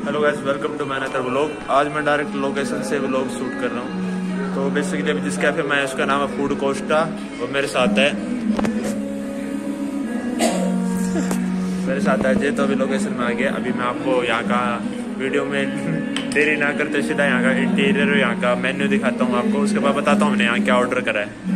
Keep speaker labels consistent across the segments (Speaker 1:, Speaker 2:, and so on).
Speaker 1: Hello guys, welcome to my another vlog. आज मैं direct location से व्लॉग शूट कर रहा हूँ। तो बेसिकली अभी जिस कैफे में है उसका नाम है फूड कोस्टा। वो मेरे साथ है जय। तो अभी लोकेशन में आ गया। अभी मैं आपको यहाँ का वीडियो में देरी ना करते सीधा यहाँ का इंटीरियर और यहाँ का मेन्यू दिखाता हूँ आपको। उसके बाद बताता हूँ हमने यहाँ क्या ऑर्डर करा है।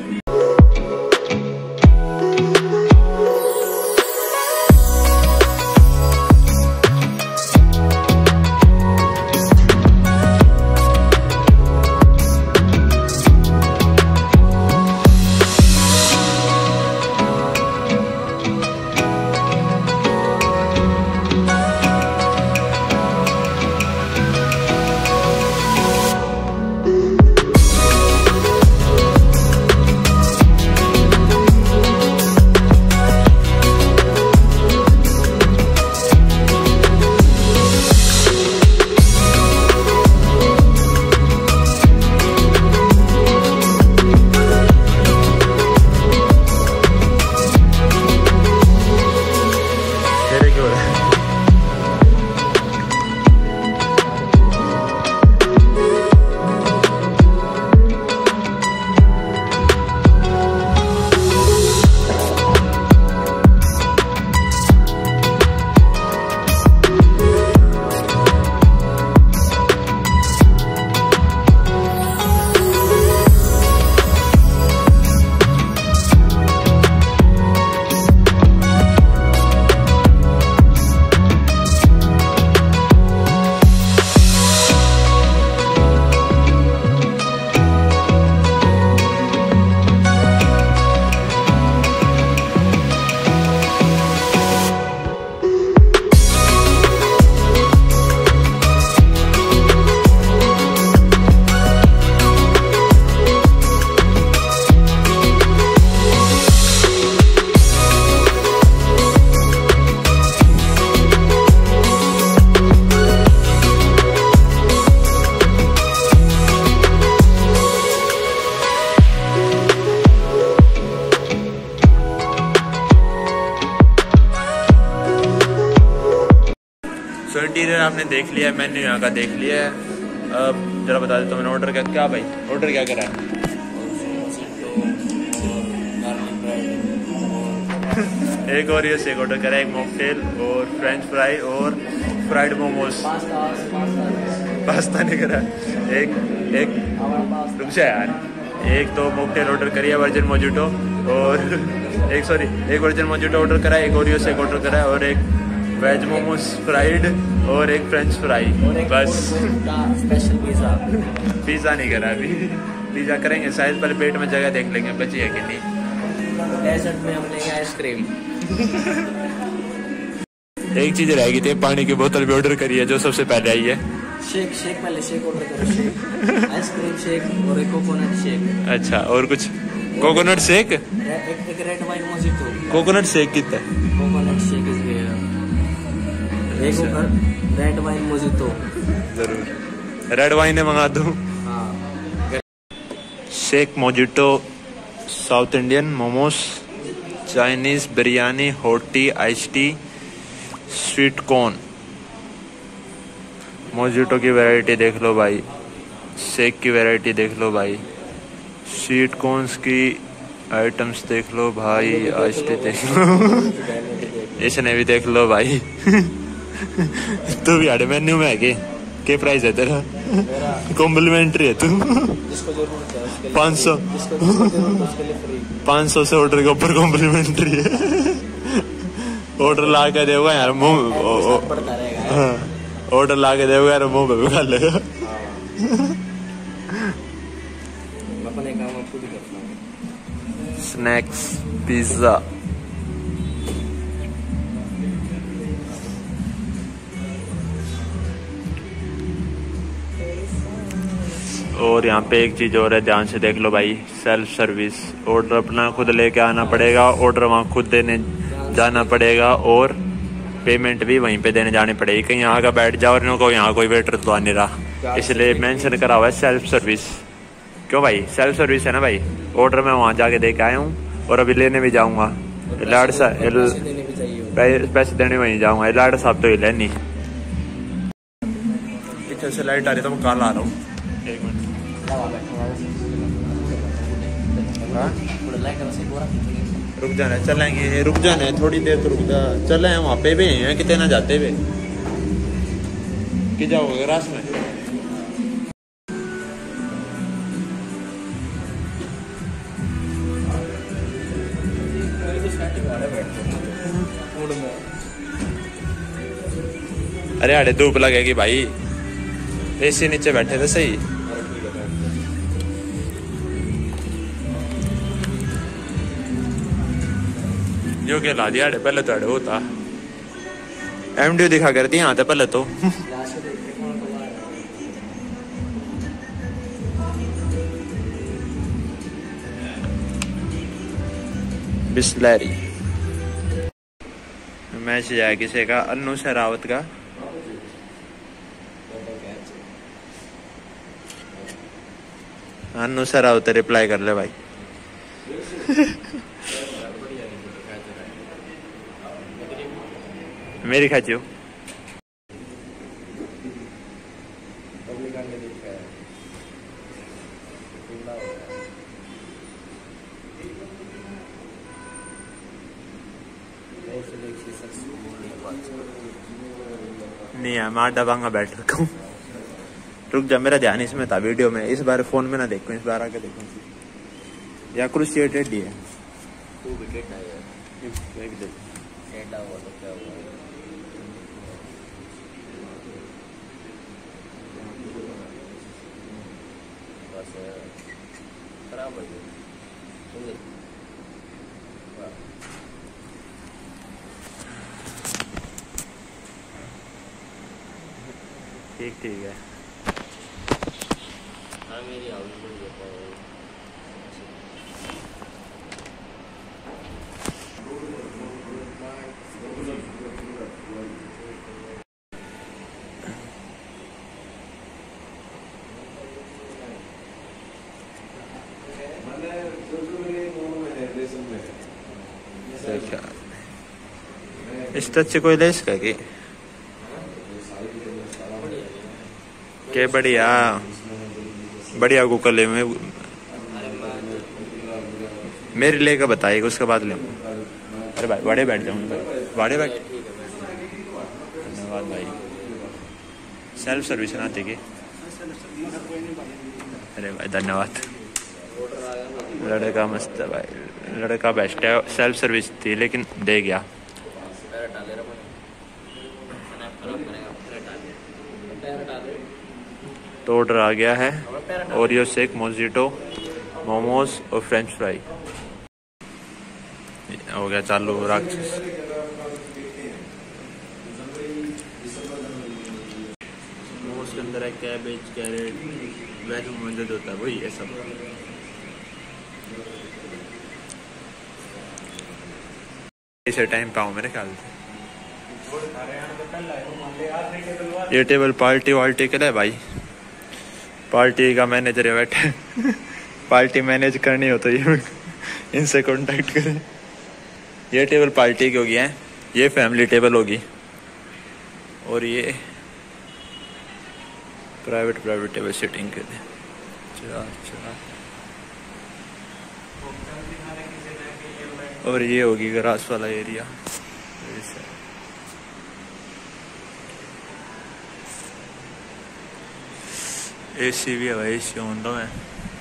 Speaker 1: तो इंटीरियर आपने देख लिया, मैंने यहाँ का देख लिया है। अब जरा बता देता हूँ मैंने ऑर्डर क्या भाई ऑर्डर क्या करा है। एक और ये शेक ऑर्डर करा है, एक मॉकटेल और फ्रेंच फ्राई और फ्राइड मोमोज। पास्ता नहीं करा। एक रुक जा यार। एक तो मॉकटेल ऑर्डर करी है वर्जिन मोजिटो और एक वर्जिन मोजिटो ऑर्डर करा है, एक ओरियो शेक ऑर्डर करा है और एक वेज मोमोज फ्राइड और एक फ्रेंच फ्राई। बस
Speaker 2: स्पेशल
Speaker 1: पिज़्ज़ा नहीं करा अभी। पिज़्ज़ा करेंगे शायद, पहले पेट में जगह देख लेंगे बची है कि नहीं।
Speaker 2: डेजर्ट में हम लेंगे आइसक्रीम।
Speaker 1: एक चीज रह गई थी, पानी की बोतल भी ऑर्डर करी है जो सबसे पहले आई है।
Speaker 2: शेक पहले शेक ऑर्डर करो। शेक आइसक्रीम शेक और एक कोकोनट शेक।
Speaker 1: अच्छा, और कुछ कोकोनट शेक।
Speaker 2: एक red wine mojito.
Speaker 1: Coconut shake कितना?
Speaker 2: कोकोनट शेक इज एक रेड वाइन मोजिटो।
Speaker 1: जरूर रेड वाइन मंगा दूं।
Speaker 2: हाँ।
Speaker 1: Shake mojito, south Indian momos, Chinese biryani, hot tea, ice tea, sweet corn. Mojito की वैरायटी देख लो भाई, शेक की वैरायटी देख लो भाई, स्वीट कॉर्न्स की आइटम्स देख लो भाई, आइस टी देख लो। इसने भी देख लो भाई। तू भी आड़े मेन्यू में है के प्राइस है तेरा? कॉम्प्लीमेंट्री है तू। 500 से ऑर्डर के ऊपर कॉम्प्लीमेंट्री है। ऑर्डर ला के देगा यार मुंह, ऑर्डर ला के देगा यार मुंह पे भी खा लेगा। स्नैक्स, पिज्जा, और यहाँ पे एक चीज़ और है, ध्यान से देख लो भाई, सेल्फ सर्विस। ऑर्डर अपना खुद लेके आना पड़ेगा, ऑर्डर वहाँ खुद देने जाना पड़ेगा और पेमेंट भी वहीं पे देने जानी पड़ेगी। कहीं यहाँ का बैठ जाओ और को यहाँ कोई वेटर तो आ नहीं रहा, इसलिए मेंशन करा हुआ है सेल्फ सर्विस। क्यों भाई, सेल्फ सर्विस है ना भाई। ऑर्डर मैं वहाँ जाके दे के आया हूँ और अभी लेने भी जाऊँगा। पैसे देने वहीं जाऊँगा, लाड़ साहब तो ही लेनी। पीछे से लाइट आ रही तो मैं काला आ रहा हूँ। एक मिनट। हाँ रुक जाना, चलेंगे, रुक जाना है थोड़ी देर तो रुक जा। चले हैं वहाँ पे भी हैं कितने ना जाते हुए कि जाओगे रास में। अरे अरे धूप लगेगी भाई, एसी नीचे बैठे थे सही। जो के ला दिया पहले तो अड़े होता एमडी दिखा करती यहाँ पहले तो। बिस्लरी मैसेज आया किसी का, अन्नू शरावत का। अन्नू शरावत रिप्लाई कर ले भाई। मेरी खाचियो नहीं है, मैं डबांगा बैठ रखा हूँ। रुक जा, मेरा ध्यान इसमें था वीडियो में, इस बार फोन में ना देखूं, इस बार आके देखूं। या कुर्सी टेढ़ी है। ठीक ठीक है। मेरी इस टच से कोई ले इसका के बढ़िया बढ़िया गूगल में मेरे लेकर बताइएगा, उसके बाद ले। अरे भाई वाड़े बैठ जाऊंगे, वाड़े बैठ। धन्यवाद भाई। सेल्फ सर्विस ना थी। अरे भाई धन्यवाद। लड़का मस्त है भाई, लड़का बेस्ट है। सेल्फ सर्विस थी लेकिन दे गया। तो ऑर्डर आ गया है, ओरियो शेक, मोजिटो, मोमोज और फ्रेंच फ्राई। हो गया चालू राक्षस। मोमोज के अंदर है कैबेज, कैरेट, वेज मौजूद होता है, वही ये सब। इसे टाइम पाऊँ मेरे ख्याल से। ये टेबल पार्टी वाल्टी के लिए भाई, पार्टी का मैनेजर है बैठे। पार्टी मैनेज करनी हो तो ये इनसे कांटेक्ट करें। ये टेबल पार्टी की होगी है, ये फैमिली टेबल होगी, और ये प्राइवेट टेबल सिटिंग के लिए। और ये होगी ग्रास वाला एरिया। एसी भी है भाई, एसी ऑन दो है।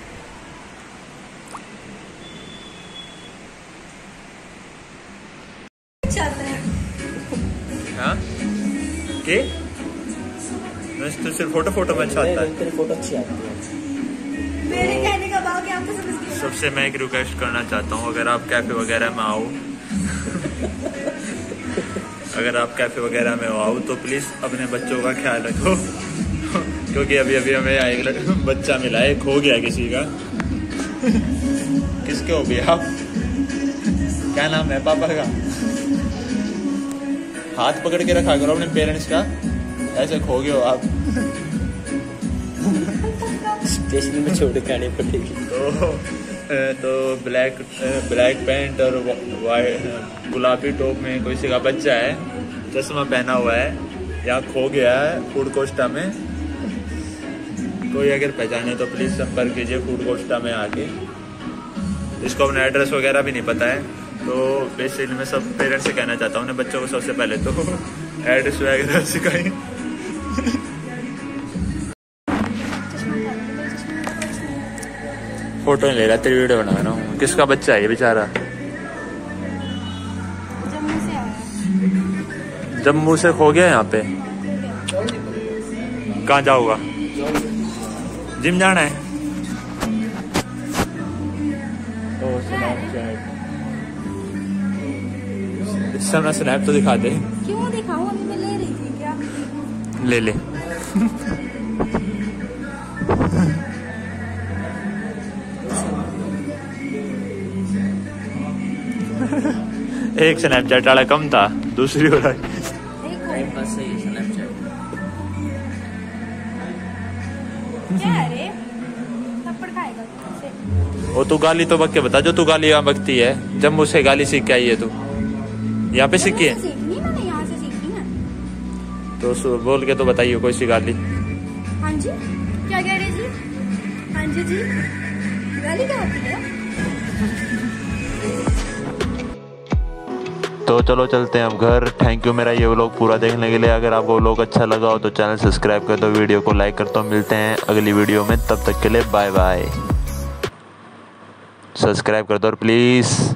Speaker 1: हाँ के तो सिर्फ फोटो में अच्छा आता है।
Speaker 2: तेरी फोटो अच्छी आती है।
Speaker 3: मेरे कहने का भाव क्या आपको समझ गया?
Speaker 1: सबसे मैं एक रिक्वेस्ट करना चाहता हूँ, अगर आप कैफे वगैरह में आओ अगर आप कैफे वगैरह में आओ तो प्लीज अपने बच्चों का ख्याल रखो। क्योंकि अभी हमें एक बच्चा मिला है, खो गया किसी का। किसके हो गया आप? क्या नाम है पापा का? हाथ पकड़ के रखा करो अपने पेरेंट्स का, ऐसे खो गए हो आप।
Speaker 2: स्टेशन में छोड़ के आनी पड़ेगी।
Speaker 1: तो ब्लैक पैंट और वाइट गुलाबी टॉप में किसी का बच्चा है, चश्मा पहना हुआ है, यहाँ खो गया है फूड कोस्टा में। कोई अगर पहचाने तो प्लीज़ संपर्क कीजिए फूड कोस्टा में आके। इसको अपना एड्रेस वगैरह भी नहीं पता है, तो बेसिकली मैं सब पेरेंट्स से कहना चाहता हूँ बच्चों को सबसे पहले तो एड्रेस वगैरह सिखाएं। फोटो नहीं ले रहा, तेरी वीडियो बना रहा हूँ। किसका बच्चा है ये बेचारा?
Speaker 3: जम्मू से आया।
Speaker 1: जम्मू से खो गया यहाँ पे। कहाँ जाऊँगा? जिम जाना है। समय स्नैप तो दिखा दे।
Speaker 3: क्यों दिखाऊं? अभी मैं ले रही थी क्या?
Speaker 1: ले ले। एक स्नैपचैट वाला कम था, दूसरी हो रहा है।
Speaker 2: टाइम पास सही है स्नैपचैट।
Speaker 3: क्या है रे? थप्पड़ खाएगा तुझसे।
Speaker 1: वो तू गाली तो बक के बता, जो तू गाली यहाँ बकती है। जम्मू से गाली सीख के आई है तू? यहाँ पे सीखी है?
Speaker 3: सीखनी मैंने, यहाँ से सीखी है।
Speaker 1: तो बोल के तो बताइए कोई सी गाली।
Speaker 3: हाँ जी, क्या कह रहे जी? हाँ जी, गाली क्या होती है?
Speaker 1: तो चलो चलते हैं अब घर। थैंक यू मेरा ये व्लॉग पूरा देखने के लिए। अगर आपको व्लॉग अच्छा लगा हो तो चैनल सब्सक्राइब कर दो, वीडियो को लाइक कर दो। मिलते हैं अगली वीडियो में, तब तक के लिए बाय बाय। सब्सक्राइब कर दो और प्लीज़